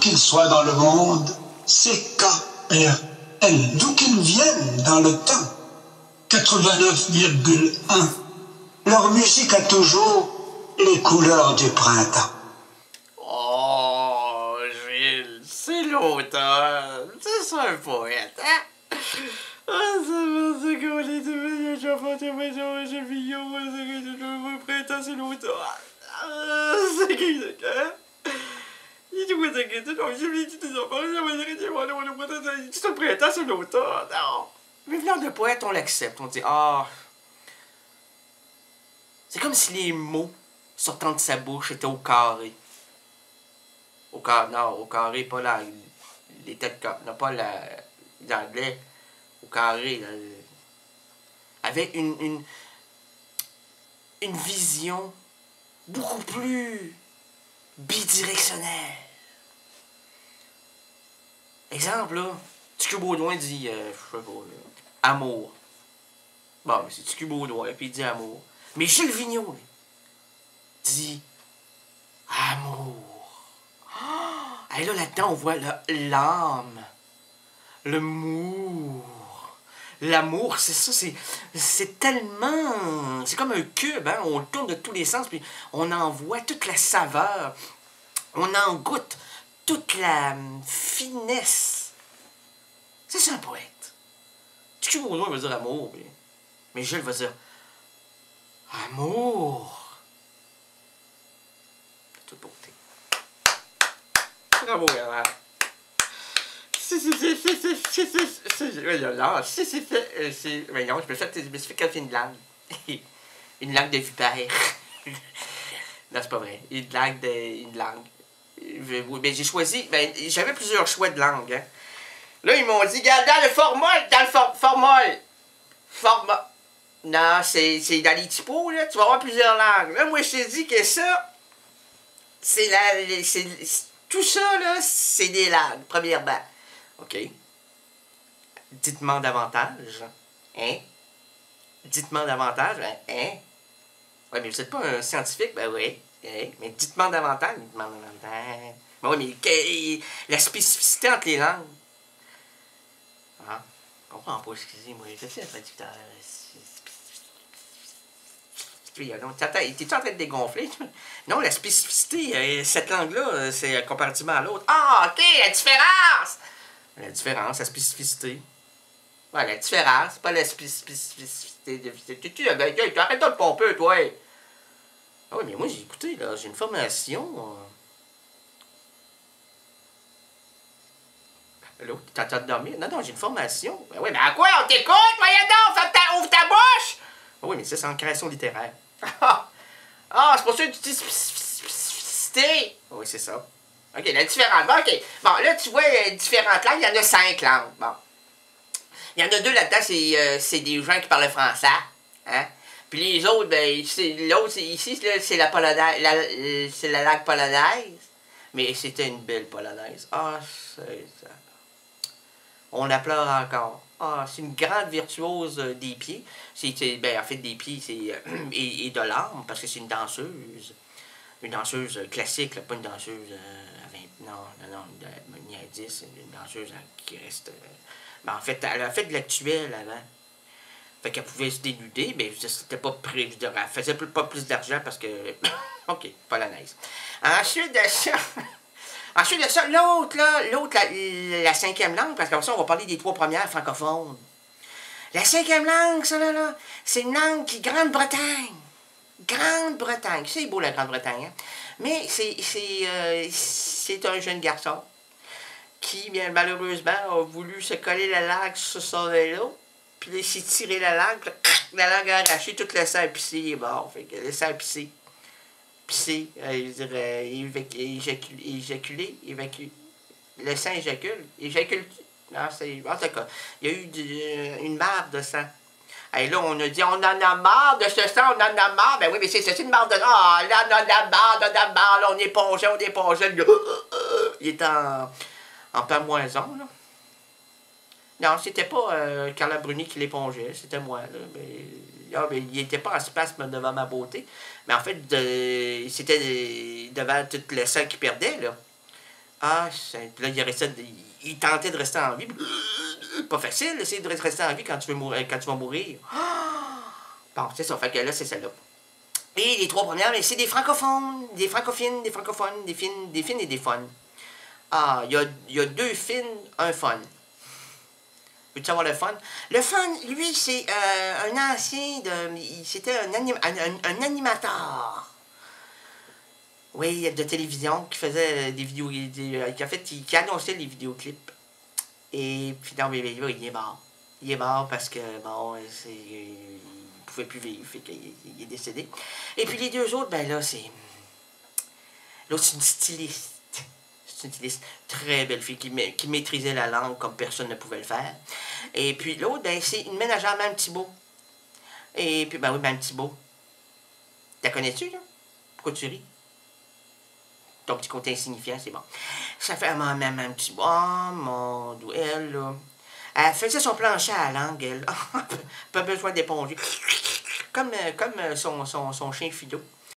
qu'ils soient dans le monde, c'est K-R-L, d'où qu'ils viennent dans le temps. 89,1. Leur musique a toujours les couleurs du printemps. Oh, Gilles, c'est l'automne. C'est ça un poète, hein? Ah, c'est quoi les deux chansons de maison, j'ai villon, le printemps, c'est l'automne. C'est qui, c'est hein? Il dit, ouais, t'inquiète, non, j'ai vu des enfants, j'ai le printemps, c'est l'automne. Non. Mais venant de poète, on l'accepte. On dit, ah. C'est comme si les mots sortant de sa bouche étaient au carré. Non, au carré, pas là. Les têtes comme. Non, pas l'anglais. Au carré. Là, avec une vision beaucoup plus bidirectionnelle. Exemple, là. Ticu Baudouin dit, je sais pas, là, amour. Bon, mais c'est Ticu Baudouin, puis il dit amour. Mais Gilles Vigneault, lui, dit amour. Oh! Et là, là-dedans, on voit l'âme, le mour. L'amour, c'est ça, c'est tellement... C'est comme un cube, hein? On le tourne de tous les sens, puis on en voit toute la saveur. On en goûte toute la finesse. C'est un poète. Ticu Baudouin veut dire amour, mais Gilles va dire amour. De toute beauté. Bravo, Gérard. Non, je me suis fait une langue. Une langue de vipère. Non, c'est pas vrai. Une langue. Mais j'ai choisi... j'avais plusieurs choix de langue, hein. Là, ils m'ont dit, regarde, dans le formol. Non, c'est dans les typos, là, tu vas avoir plusieurs langues. Là, moi, je t'ai dit que ça, tout ça, là, c'est des langues, premièrement. OK. Dites-moi davantage. Hein? Dites-moi davantage. Hein? Ouais, mais vous n'êtes pas un scientifique? Ben oui. Hein? Mais dites-moi davantage. Ben oui, mais la spécificité entre les langues. Ah, je comprends pas, excusez-moi. Je suis un traducteur. T'es-tu en train de dégonfler? Non, la spécificité, cette langue-là, c'est comparativement à l'autre. Ah, OK, la différence! La différence, la spécificité. Ouais, la différence, pas la spécificité. Tu arrête de te pomper, toi! Ah oui, mais moi, j'ai écouté, là, j'ai une formation. L'autre, t'es en train de dormir? Non, j'ai une formation. Ben oui, mais à quoi? On t'écoute? Voyons donc, ouvre ta bouche! Ah oui, mais ça, c'est en création littéraire. C'est pour ça que tu dis spécificité. Oui, c'est ça. OK, la différence. Bon, OK. Bon, là, tu vois, différentes langues, il y en a 5 langues. Bon. Il y en a 2 là-dedans, c'est des gens qui parlent français. Hein? Puis les autres, l'autre, ici, c'est la polonaise. C'est la langue polonaise. Mais c'était une belle polonaise. C'est ça. On la pleure encore. C'est une grande virtuose des pieds. En fait, des pieds et de l'âme, parce que c'est une danseuse. Une danseuse classique, là, pas une danseuse à 20... Non, ni à 10, une danseuse qui reste... en fait, elle a fait de l'actuel avant. Fait qu'elle pouvait se dénuder, mais c'était pas prévu. Elle faisait pas plus d'argent parce que... OK, polonaise. Ensuite de ça, l'autre, la 5e langue, parce qu'après ça, on va parler des 3 premières francophones. La 5e langue, ça, là, c'est une langue qui Grande-Bretagne. Grande-Bretagne. C'est beau, la Grande-Bretagne, hein? Mais c'est un jeune garçon qui, bien malheureusement, a voulu se coller la langue sur son vélo, puis il s'est tiré la langue, puis la langue a arraché, tout le sang épicé, il est mort. Fait que le sang épicé. Pisser, je dirais, éjaculer, évacuer. Le sang éjacule. Non, c'est... En tout cas, il y a eu une marre de sang. Et là, on a dit, on en a marre de ce sang, on en a marre. Ben oui, mais c'est une marre de... là, on en a marre, là, on épongeait. Il est en pamoison, là. Non, c'était pas Carla Bruni qui l'épongeait, c'était moi, là. Mais il n'était pas en spasme devant ma beauté. Mais en fait, c'était devant tout le sang qu'il perdait, là. Ah, puis là, il tentait de rester en vie. Pas facile d'essayer de rester en vie quand tu vas mourir. Bon, c'est ça. Fait que là, c'est celle-là. Et les 3 premières, c'est des francophones, des francophones, des fines et des fun. Ah, il y a 2 fines, un fun. Veux-tu savoir le fun? Le fun, lui, c'est un ancien de... C'était un animateur. Oui, de télévision qui faisait des vidéos... qui annonçait les vidéoclips. Et puis non, mais là, il est mort. Il est mort parce que, bon, il pouvait plus vivre, fait qu'il est décédé. Et puis les 2 autres, ben là, c'est... L'autre, c'est une styliste. C'est une styliste très belle fille qui maîtrisait la langue comme personne ne pouvait le faire. Et puis l'autre, ben, c'est une ménagère, Mme Thibault. Et puis, ben oui, Mme Thibault. La connais-tu, là? Pourquoi tu ris? Ton petit côté insignifiant, c'est bon. Ça fait Mme Thibault. Oh, mon Dieu, elle, là. Elle faisait son plancher à la langue, elle. Pas besoin d'éponger. Comme son chien Philo.